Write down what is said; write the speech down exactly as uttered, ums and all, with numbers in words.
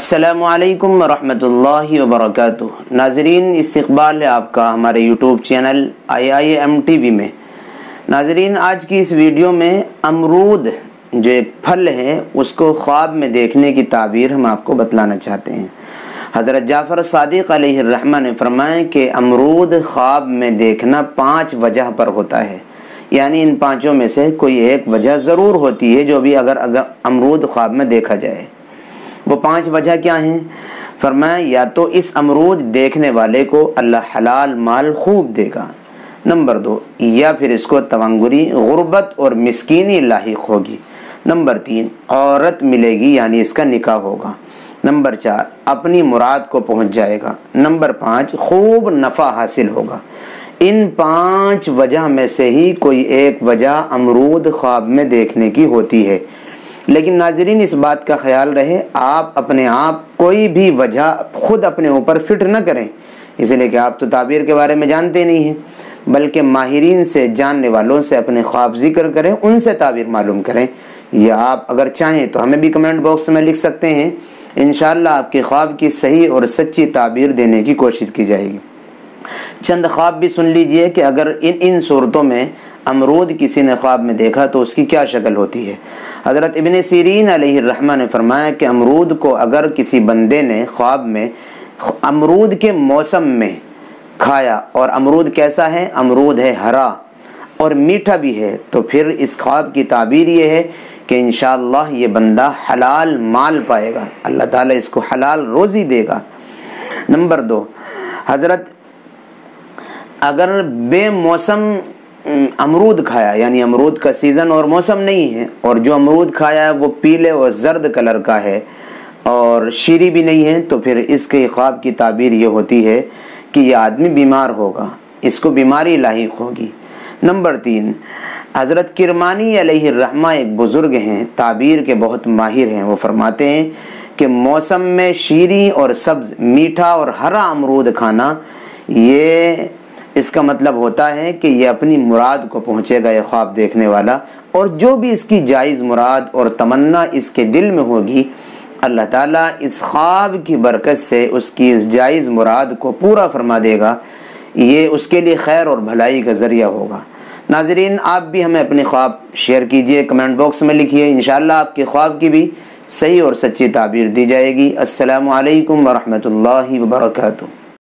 अस्सलामु अलैकुम वरहमतुल्लाहि वबरकातुहू। नाज़रीन, इस्तक़बाल है आपका हमारे YouTube channel I I M T V में। नाज़रीन, आज की इस वीडियो में अमरूद जो एक फल है उसको ख्वाब में देखने की ताबीर हम आपको बतलाना चाहते हैं। हज़रत जाफ़र सादिक़ अलैहिर्रहमा ने फरमाया कि अमरूद ख्वाब में देखना पाँच वजह पर होता है, यानी इन पाँचों में से कोई एक वजह ज़रूर होती है जो भी अगर अगर अमरूद ख्वाब में देखा जाए। वो पांच वजह क्या हैं? फरमाया, या तो इस अमरूद देखने वाले को अल्लाह हलाल माल खूब देगा। नंबर दो, या फिर इसको तवंगुरी, गुर्बत और मिस्कीनी लाहिक होगी। नंबर तीन, औरत मिलेगी यानी इसका निकाह होगा। नंबर चार, अपनी मुराद को पहुंच जाएगा। नंबर पाँच, खूब नफ़ा हासिल होगा। इन पांच वजह में से ही कोई एक वजह अमरूद ख्वाब में देखने की होती है। लेकिन नाज़रीन, इस बात का ख्याल रहे, आप अपने आप कोई भी वजह खुद अपने ऊपर फिट न करें, इसलिए कि आप तो ताबीर के बारे में जानते नहीं हैं, बल्कि माहिरीन से, जानने वालों से अपने ख्वाब जिक्र करें, उनसे ताबीर मालूम करें। या आप अगर चाहें तो हमें भी कमेंट बॉक्स में लिख सकते हैं, इंशाअल्लाह आपके ख्वाब की सही और सच्ची ताबीर देने की कोशिश की जाएगी। चंद ख्वाब भी सुन लीजिए कि अगर इन इन सूरतों में अमरूद किसी ने ख्वाब में देखा तो उसकी क्या शक्ल होती है। हज़रत इब्न सीरीन अलैहिर्रहमा ने फरमाया कि अमरूद को अगर किसी बंदे ने ख्वाब में अमरूद के मौसम में खाया, और अमरूद कैसा है? अमरूद है हरा और मीठा भी है, तो फिर इस ख्वाब की ताबीर ये है कि इंशाअल्लाह ये बंदा हलाल माल पाएगा, अल्लाह ताला इसको हलाल रोज़ी देगा। नंबर दो, हज़रत अगर बेमौसम अमरूद खाया, यानी अमरूद का सीज़न और मौसम नहीं है, और जो अमरूद खाया है वो पीले और जर्द कलर का है और शीरी भी नहीं है, तो फिर इसके ख्वाब की ताबीर ये होती है कि यह आदमी बीमार होगा, इसको बीमारी लाहिक होगी। नंबर तीन, हज़रत किरमानी अलैहिर्रहमा एक बुज़ुर्ग हैं, ताबीर के बहुत माहिर हैं। वो फरमाते हैं कि मौसम में शीरी और सब्ज़, मीठा और हरा अमरूद खाना, ये इसका मतलब होता है कि ये अपनी मुराद को पहुँचेगा ये ख्वाब देखने वाला, और जो भी इसकी जायज़ मुराद और तमन्ना इसके दिल में होगी, अल्लाह ताला इस ख्वाब की बरकत से उसकी इस जायज़ मुराद को पूरा फरमा देगा। ये उसके लिए खैर और भलाई का ज़रिया होगा। नाज़रीन, आप भी हमें अपने ख्वाब शेयर कीजिए, कमेंट बॉक्स में लिखिए, इंशाअल्लाह आपके ख्वाब की भी सही और सच्ची ताबीर दी जाएगी। अस्सलामु अलैकुम वरहमतुल्लाहि वबरकातुहू।